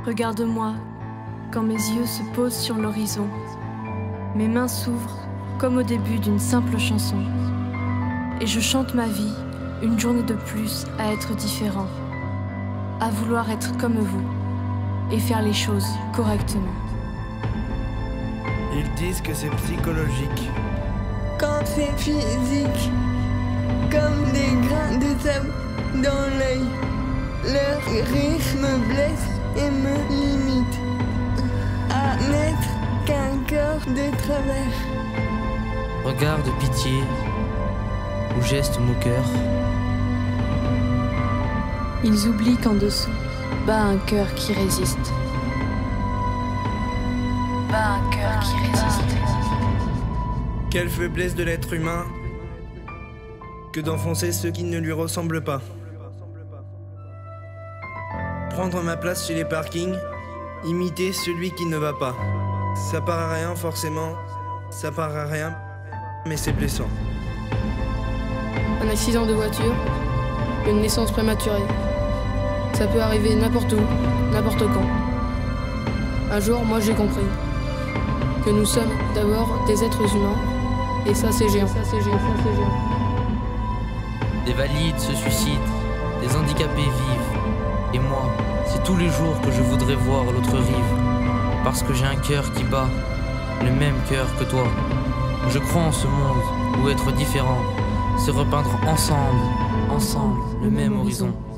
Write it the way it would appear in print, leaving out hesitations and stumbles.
Regarde-moi, quand mes yeux se posent sur l'horizon. Mes mains s'ouvrent comme au début d'une simple chanson. Et je chante ma vie, une journée de plus à être différent. À vouloir être comme vous et faire les choses correctement. Ils disent que c'est psychologique. Quand c'est physique, comme des grains de sable dans l'œil. Leur rire me blesse et me limite à n'être qu'un cœur de travers. Regard de pitié ou geste moqueur. Ils oublient qu'en dessous bat un cœur qui résiste. Bat un cœur qui résiste. Quelle faiblesse de l'être humain que d'enfoncer ceux qui ne lui ressemblent pas. Prendre ma place chez les parkings, imiter celui qui ne va pas. Ça part à rien forcément, ça part à rien, mais c'est blessant. Un accident de voiture, une naissance prématurée. Ça peut arriver n'importe où, n'importe quand. Un jour, moi j'ai compris que nous sommes d'abord des êtres humains, et ça c'est géant. Des valides se suicident, des handicapés vivent. Et moi, c'est tous les jours que je voudrais voir l'autre rive. Parce que j'ai un cœur qui bat, le même cœur que toi. Je crois en ce monde où être différent, c'est repeindre ensemble, le même horizon.